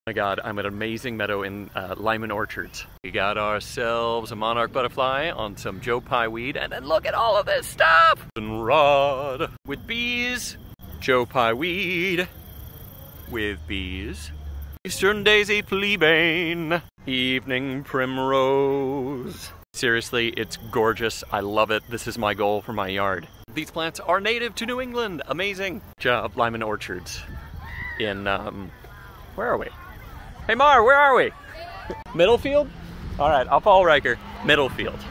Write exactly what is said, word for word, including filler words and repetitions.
My god, I'm at an amazing meadow in uh, Lyman Orchards. We got ourselves a monarch butterfly on some Joe Pye weed, and then look at all of this stuff! Rod with bees, Joe Pye weed with bees, Eastern daisy fleabane, evening primrose. Seriously, it's gorgeous. I love it. This is my goal for my yard. These plants are native to New England. Amazing. Good job, Lyman Orchards. In, um, where are we? Hey Mar, where are we? Middlefield? All right, I'll follow Riker. Middlefield.